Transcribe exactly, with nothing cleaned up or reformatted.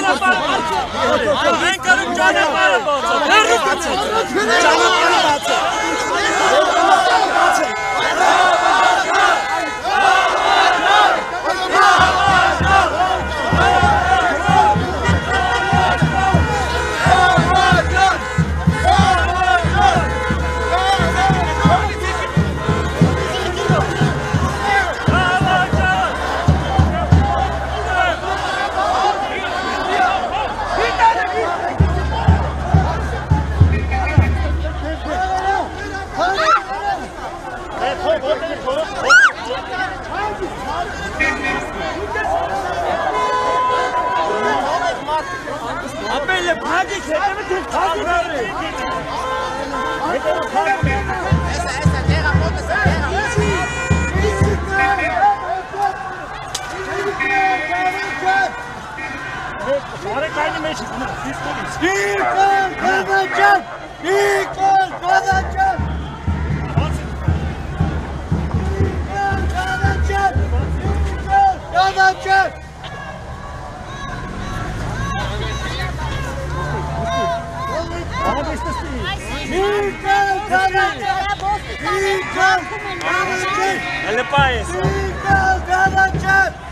Մենք կարում ճանապարհը բացել։ Հեռու բացել։ Ճանապարհը բացել։ Apelle bhagi khete mein bhagi rahe ऐसा ऐसा तेरा फोटो से सारे कायने में इसको speaker governor speaker governor governor Ele paes.